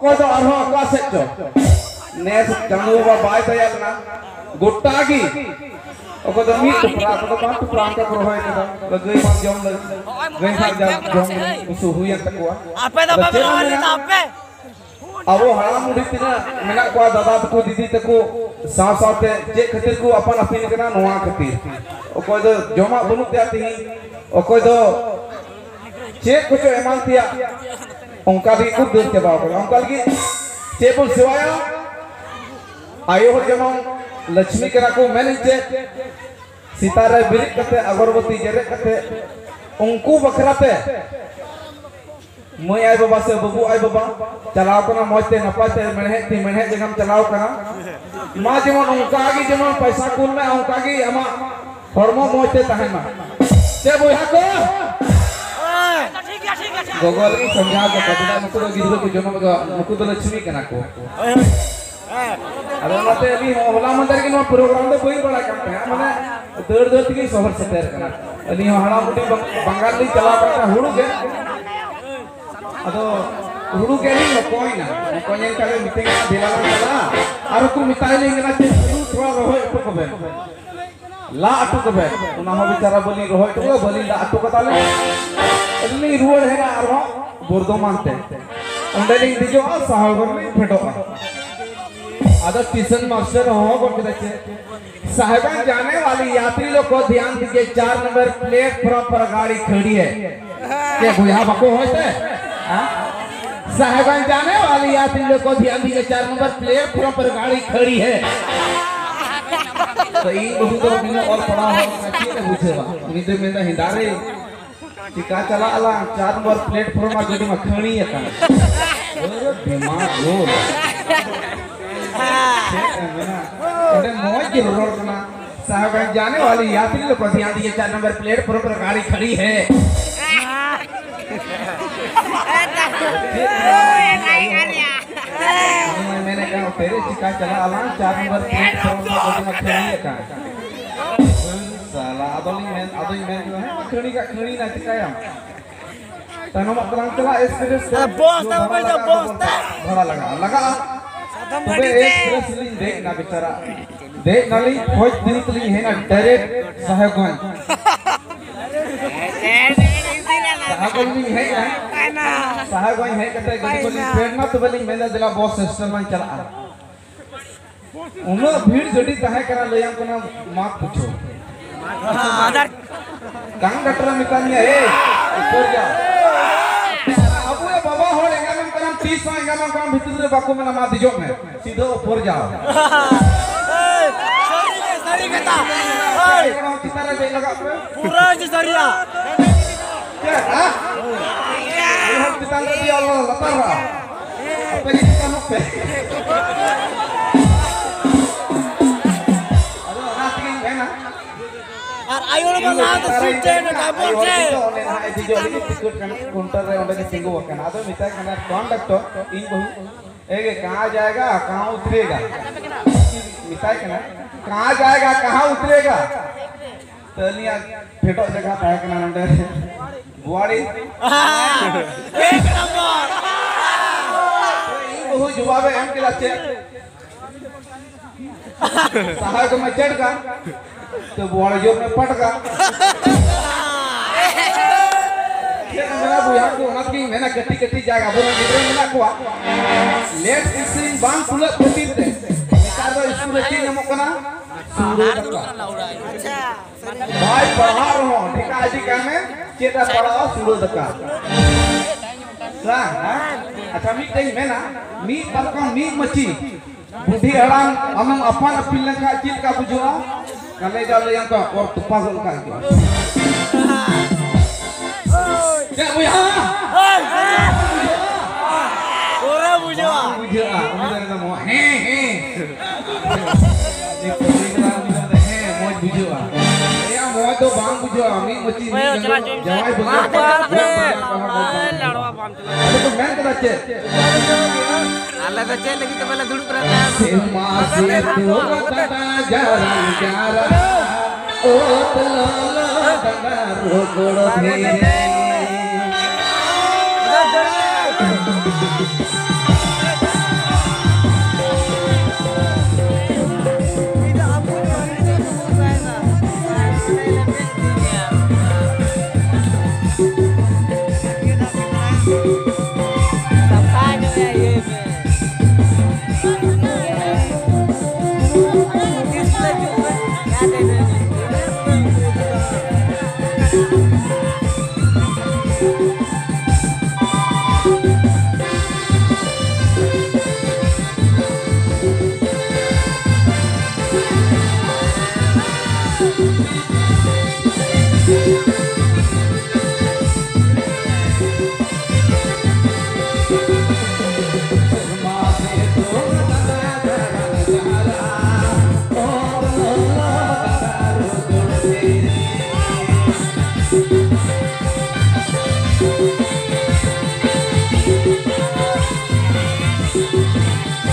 को तो अरहो का सेक्टर नेस चंदू बाबा बाय तैयार ना गोटागी ओको तो मी टुकड़ा को तो बात टुकड़ा का रोय के तो गई मां जम गई सा जम उसु हुई तकवा आपे तो बाबा रोय आपे अब हराम मुड़ी तिना मेना को दादा तको दीदी तको साव सावते जे खातिर को अपन अपनी कना नोआ खातिर ओको तो जमा बनु त्याती ओको तो चे कुछ एमान तिया उनका भी खूब दूर के बाप उनका की टेबल सिवाया आयो हो जमा लक्ष्मी करा को मैंने चे सितारे बिरिक कते अगरबत्ती जरे कते उनको बखराते मैं आई बाबा से बबू आई बाबा चलाओ कना मौजते नपाते मेहनत जगह चलाओ कना मां जेमन उनका की जेमन पैसा कुल में उनका की अमा हरमो मौजते तहमा से बुया को गोगल की समझा के बदला नुकु दो गिदरो को जन्म का नुकु दो लक्ष्मी कना को अरे मते अभी होला मंदिर के नो प्रोग्राम दो कोई बड़ा काम है माने दर दर की शहर से तेर कना अली हड़ा मुटी बंगाली चला करता हुडू के अदो हुडू के नहीं कोई ना कोई ने काले मीटिंग दिला चला आरो को मिताई लेंगे ते थोड़ा रहो तो कबे ला अटू कबे उना हो बेचारा बली रहो तो बली ला अटू कताले अली रुवड़ है ना आरो बोरदोमान ते अंडलिंग दिजो साहब में फेटो आदर ट्यूशन मास्टर हो बोलते साहिबान जाने वाली यात्री लोग को ध्यान दीजिए 4 नंबर प्लेटफॉर्म पर गाड़ी खड़ी है क्या बुझा बको होते साहिबान जाने वाली यात्री लोग को ध्यान दीजिए 4 नंबर प्लेटफॉर्म पर गाड़ी खड़ी है तो ये बहुत तो बिना और पड़ा हो अच्छी ने पूछेगा उन्हीं तो मेरा हिंदारे टिका चला अला 4 नंबर प्लेटफॉर्म पर गाड़ी में खड़ी है का दिमाग लो मौज की रोड करना साहब जाने वाली यात्री लोग को ध्यान दीजिए 4 नंबर प्लेटफॉर्म पर गाड़ी खड़ी है मैंने कहा तेरे चिका चला अला 4 नंबर प्लेटफॉर्म पर गाड़ी खड़ी है का साला अदोली मैन जो है खड़ी ना चिकाया तनो मकरान चला एक्सप्रेस बॉस ना बॉस भाड़ा लगा तुम्हें एक रेसलिंग देखना बेचारा देख नाली खोज दिन तली है ना डायरेक्ट साहेबगंज है ना साहेबगंज है कहते गली गली प्रेरणा तो बलिंग मेला जिला बॉस सिस्टम में चला उनो भीड़ जड़ी कहे करा लेयम को ना मात पूछो कांग डॉक्टर मितानिया ए ऊपर जा अब ये बाबा हो लेगा मैं करम 30 आएगा मैं करम भीतर बाको में ना दिजो में सीधो ऊपर जाओ सरी कहता कौन कितना दे लगा पूरा जी सरिया क्या हां ये हम कितना दिया अल्लाह लता रहा अब ये कितना नुक पे अरे रास्ते है ना और आयो वाला तो सीटे ना काबू से ओने ना ए जो टिकट काउंटर रे ओंडे सिंगो वकना आदो मिता कना कंडक्टर इन बहु एगे कहां जाएगा कहां उतरेगा मिता कना कहां जाएगा कहां उतरेगा तलिया फेटो जगह पाए कना ओंडे बुआड़ी एक नंबर इन बहु जवाब एम के लाचे सहाय को मैं चढ़ का तो बुआड़ी जो में पटका मेरा बुया को उनत की मैंने कट्टी जाएगा बोला गिरे मिला को लेट सिंग बांग पुलत कटिर ते निकार दो स्कूल की नमो कना अच्छा भाई पढ़ा रहो ठीक है जी का में चेता पढ़ा सुरो दका अच्छा मी कहीं मैं ना मी पलका मी मची बुढ़ी हड़ाम हम अपन अपिल का चीज का बुझवा कले जाओ ले का और तुपा गोल का क्या बुझा पूरा बुझवा उधर का मो हे एक प्रोग्राम में है मौज बुझवा या मौज तो बांग बुझवा मी मची जवाई बुझवा लड़वा बांग चला अरे तो मैं कदा चे अल्लाह तो चल लगी तो पहले दुड़क रहता है सेमा से तो तता जरा ओ तला तला रोगड़ धीरे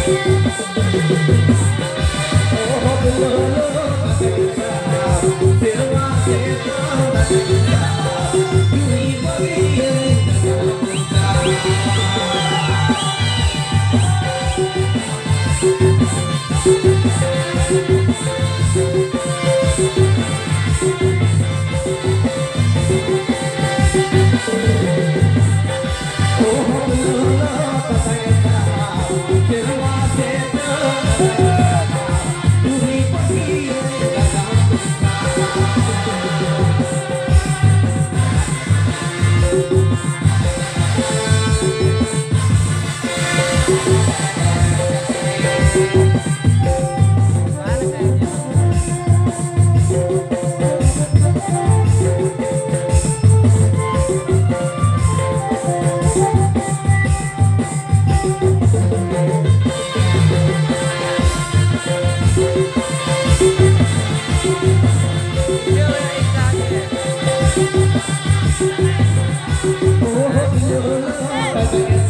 Oh,